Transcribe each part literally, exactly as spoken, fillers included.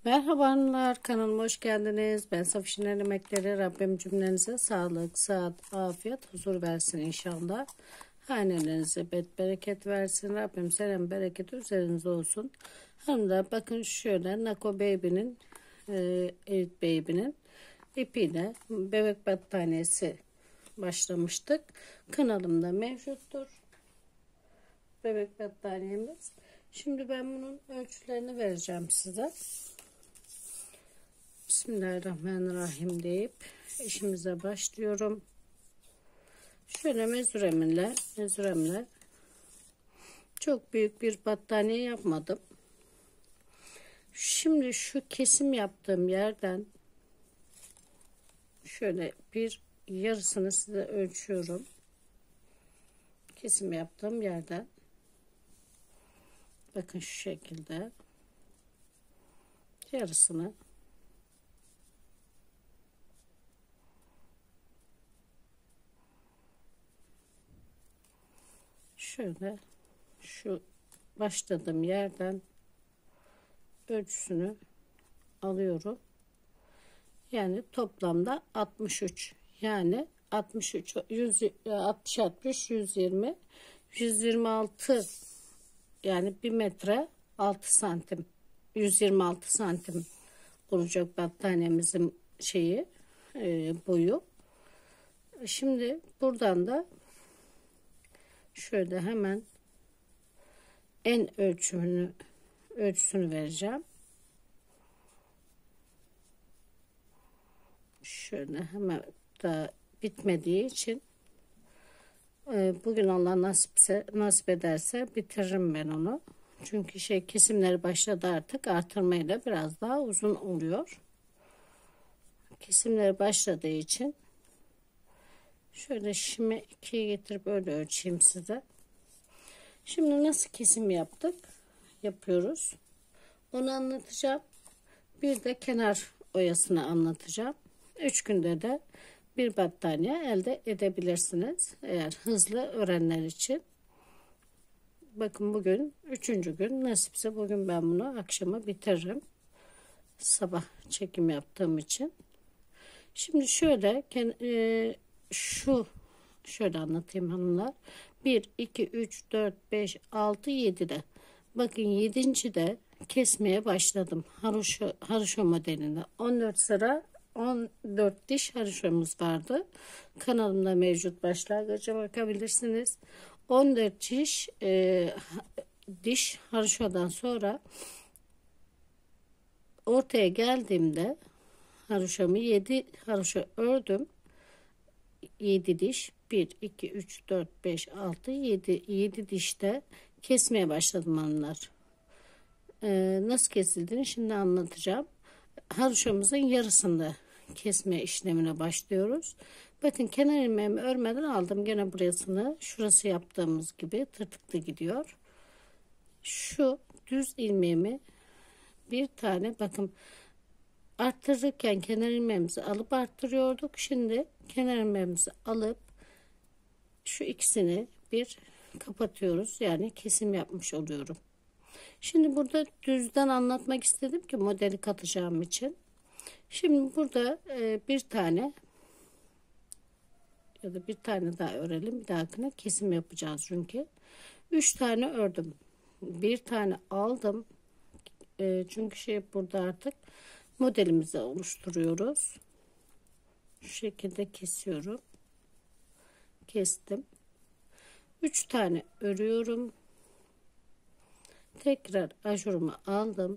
Merhaba hanımlar, kanalıma hoş geldiniz. Ben Safişinler Emekleri. Rabbim cümlenize sağlık, sıhhat, afiyet, huzur versin inşallah. Hanelerinize bet bereket versin. Rabbim selam bereket üzerinize olsun. Hanımlar bakın şöyle Nako Baby'nin e, Elite Baby'nin ipiyle bebek battaniyesi başlamıştık. Kanalımda mevcuttur. Bebek battaniyemiz. Şimdi ben bunun ölçülerini vereceğim size. Bismillahirrahmanirrahim deyip işimize başlıyorum. Şöyle mezuremle, mezuremle çok büyük bir battaniye yapmadım. Şimdi şu kesim yaptığım yerden şöyle bir yarısını size ölçüyorum. Kesim yaptığım yerden bakın şu şekilde yarısını şöyle şu başladığım yerden ölçüsünü alıyorum. Yani toplamda altmış üç, yani altmış üç, yüz, altmış altmış yüz yirmi, yüz yirmi altı, yani bir metre altı santim, yüz yirmi altı santim olacak battaniyemizin şeyi e, boyu. Şimdi buradan da şöyle hemen en ölçümünü ölçüsünü vereceğim. Şöyle hemen da bitmediği için e, bugün Allah nasipse nasip ederse bitiririm ben onu. Çünkü şey kesimleri başladı, artık artırmayla biraz daha uzun oluyor. Kesimleri başladığı için şöyle şimi ikiye getirip öyle ölçeyim size. Şimdi nasıl kesim yaptık? Yapıyoruz. Onu anlatacağım. Bir de kenar oyasını anlatacağım. Üç günde de bir battaniye elde edebilirsiniz. Eğer hızlı öğrenenler için. Bakın bugün üçüncü gün. Nasipse bugün ben bunu akşama bitiririm. Sabah çekim yaptığım için. Şimdi şöyle e, şu şöyle anlatayım hanımlar. bir, iki, üç, dört, beş, altı, yedi de. Bakın yedinci de kesmeye başladım. Haroşa, haroşa modelinde. on dört sıra on dört diş haroşamız vardı. Kanalımda mevcut, başlangıca bakabilirsiniz. on dört diş e, diş haroşadan sonra ortaya geldiğimde haroşamı yedi haroşa ördüm. yedi diş, bir, iki, üç, dört, beş, altı, yedi, yedi dişte kesmeye başladım hanımlar. Ee, nasıl kesildiğini şimdi anlatacağım. Haroşamızın yarısında kesme işlemine başlıyoruz. Bakın kenar ilmeğimi örmeden aldım. Gene burasını, şurası yaptığımız gibi tırtıklı gidiyor. Şu düz ilmeğimi bir tane, bakın arttırırken kenar ilmeğimizi alıp arttırıyorduk. Şimdi kenar ilmeğimizi alıp şu ikisini bir kapatıyoruz. Yani kesim yapmış oluyorum. Şimdi burada düzden anlatmak istedim ki modeli katacağım için. Şimdi burada e, bir tane ya da bir tane daha örelim. Bir dahakine kesim yapacağız çünkü. Üç tane ördüm. Bir tane aldım. E, çünkü şey burada artık modelimizi oluşturuyoruz. Şu şekilde kesiyorum. Kestim. Üç tane örüyorum. Tekrar ajurumu aldım.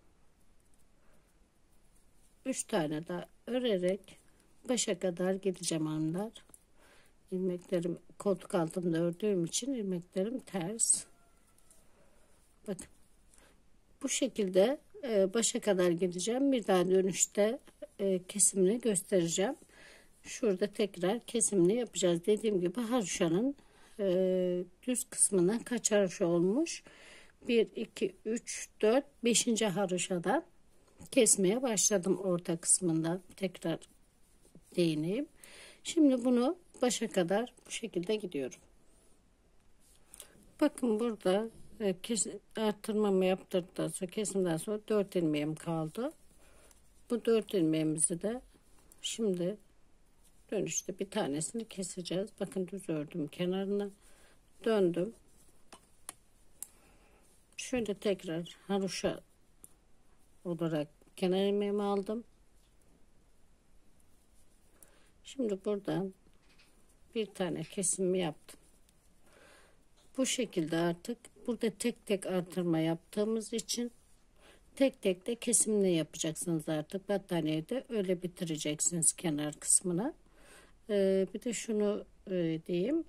Üç tane daha örerek başa kadar gideceğim hanımlar. İlmeklerim koltuk altında ördüğüm için ilmeklerim ters. Bakın bu şekilde e, başa kadar gideceğim. Bir daha dönüşte e, kesimini göstereceğim. Şurada tekrar kesimini yapacağız. Dediğim gibi haroşanın e, düz kısmına kaç haroşa olmuş? bir, iki, üç, dört, beşinci haroşadan kesmeye başladım orta kısmından. Tekrar değineyim. Şimdi bunu başa kadar bu şekilde gidiyorum. Bakın burada e, kes, arttırmamı yaptırdıktan sonra kesimden sonra dört ilmeğim kaldı. Bu dört ilmeğimizi de şimdi dönüşte bir tanesini keseceğiz. Bakın düz ördüm, kenarına döndüm. Şöyle tekrar haroşa olarak kenar ilmeğimi aldım. Şimdi buradan bir tane kesimi yaptım. Bu şekilde artık burada tek tek artırma yaptığımız için tek tek de kesimini yapacaksınız artık. Battaniyede öyle bitireceksiniz kenar kısmına. Ee, bir de şunu e, diyeyim.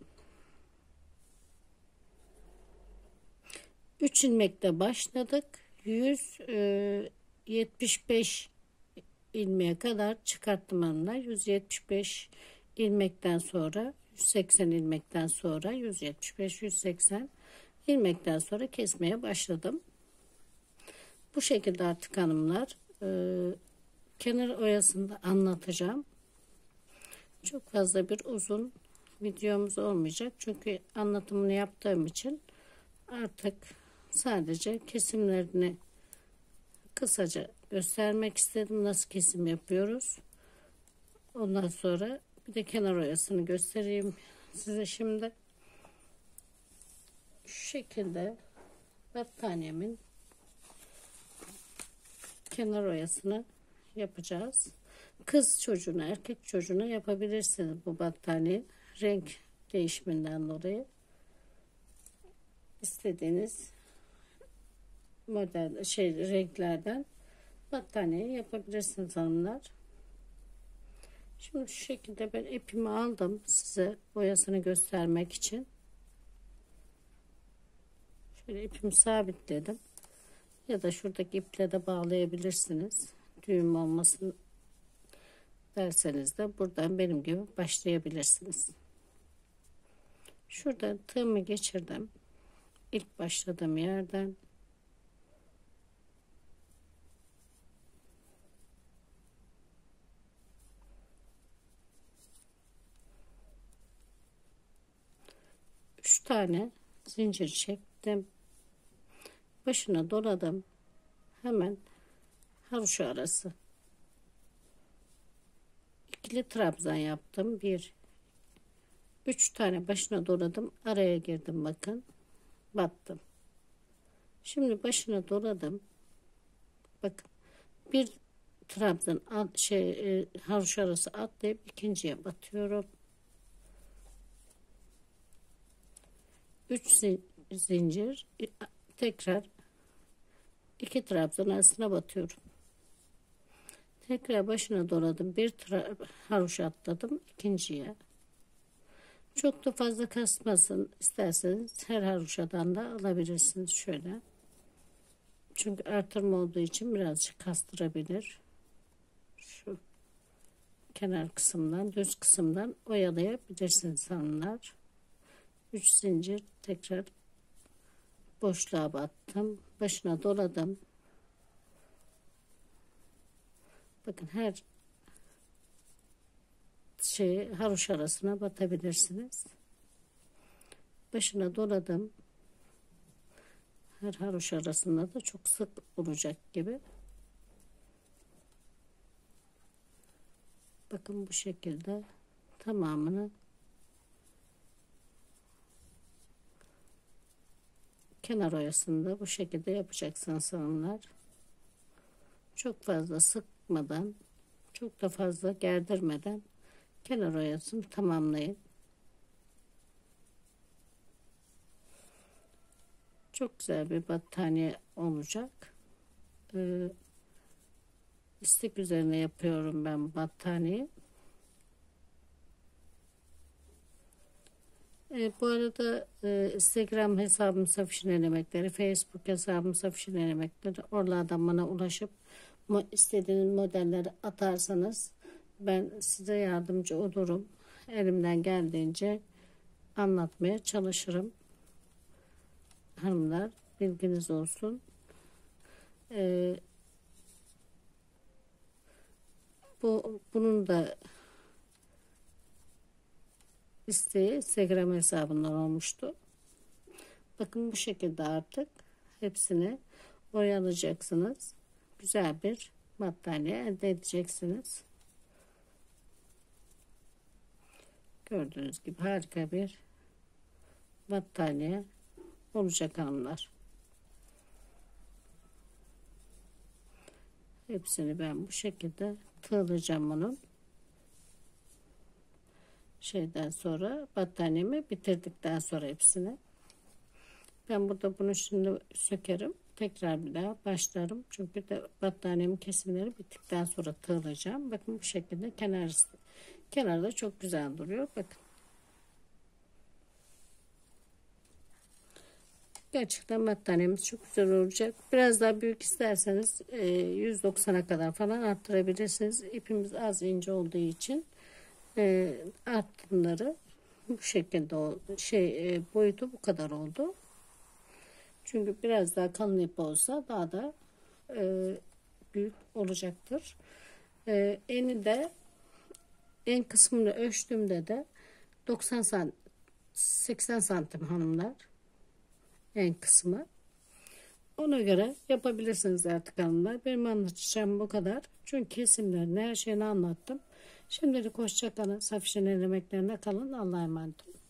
üç ilmekte başladık. yüz yetmiş beş ilmeğe kadar çıkarttım anlar. yüz yetmiş beş ilmekten sonra yüz seksen ilmekten sonra yüz yetmiş beş yüz seksen ilmekten sonra kesmeye başladım. Bu şekilde artık hanımlar e, kenar oyasında anlatacağım. Çok fazla bir uzun videomuz olmayacak. Çünkü anlatımını yaptığım için artık sadece kesimlerini kısaca göstermek istedim. Nasıl kesim yapıyoruz. Ondan sonra bir de kenar oyasını göstereyim size şimdi. Şu şekilde battaniyemin kenar oyasını yapacağız. Kız çocuğuna, erkek çocuğuna yapabilirsiniz bu battaniye. Renk değişiminden dolayı istediğiniz model şey renklerden battaniye yapabilirsiniz hanımlar. Şimdi şu şekilde ben ipimi aldım size boyasını göstermek için. Şöyle ipimi sabitledim. Ya da şuradaki iple de bağlayabilirsiniz. Düğüm olmasın derseniz de buradan benim gibi başlayabilirsiniz. Şuradan tığımı geçirdim. İlk başladığım yerden üç tane zincir çektim. Başına doladım. Hemen haroşa arası ikili trabzan yaptım. Bir üç tane başına doladım. Araya girdim bakın. Battım. Şimdi başına doladım. Bakın. Bir trabzan at, şey e, haroşa arası atlayıp ikinciye batıyorum. üç zincir tekrar iki trabzan arasına batıyorum. Tekrar başına doladım. Bir haroşa atladım ikinciye. Çok da fazla kasmasın isterseniz her haroşadan da alabilirsiniz şöyle. Çünkü artırma olduğu için birazcık kastırabilir. Şu kenar kısımdan, düz kısımdan oyalayabilirsiniz hanımlar. üç zincir tekrar boşluğa battım. Başına doladım. Bakın her şey haroşa arasına batabilirsiniz. Başına doladım. Her haroşa arasında da çok sık olacak gibi. Bakın bu şekilde tamamını kenar oyasında bu şekilde yapacaksınız hanımlar. Çok fazla sıkmadan, çok da fazla gerdirmeden kenar oyasını tamamlayın. Çok güzel bir battaniye olacak. Ee, istek üzerine yapıyorum ben battaniye. Ee, bu arada e, Instagram hesabım Safişin Elemekleri, Facebook hesabım Safişin Elemekleri. Oralardan bana ulaşıp istediğiniz modelleri atarsanız ben size yardımcı olurum. Elimden geldiğince anlatmaya çalışırım. Hanımlar bilginiz olsun. Ee, bu bunun da isteği Instagram hesabından olmuştu. Bakın bu şekilde artık hepsini oyalayacaksınız. Güzel bir battaniye elde edeceksiniz. Gördüğünüz gibi harika bir battaniye olacak hanımlar. Hepsini ben bu şekilde tığlayacağım bunun. Şeyden sonra battaniyemi bitirdikten sonra hepsini. Ben burada bunu şimdi sökerim. Tekrar bir daha başlarım. Çünkü de battaniyemin kesimleri bittikten sonra tığlayacağım. Bakın bu şekilde kenar kenarda çok güzel duruyor. Bakın. Gerçekten battaniyemiz çok güzel olacak. Biraz daha büyük isterseniz yüz doksana kadar falan arttırabilirsiniz. İpimiz az ince olduğu için e, arttımları bu şekilde oldu. Şey e, boyutu bu kadar oldu. Çünkü biraz daha kalın ip olsa daha da e, büyük olacaktır. E, eni de en kısmını ölçtüğümde de doksan santim seksen santim hanımlar, en kısmı. Ona göre yapabilirsiniz artık hanımlar. Benim anlatacağım bu kadar. Çünkü kesimlerini, her şeyini anlattım. Şimdilik hoşça kalın. Safişe'nin emeklerine kalın. Allah'a emanet olun.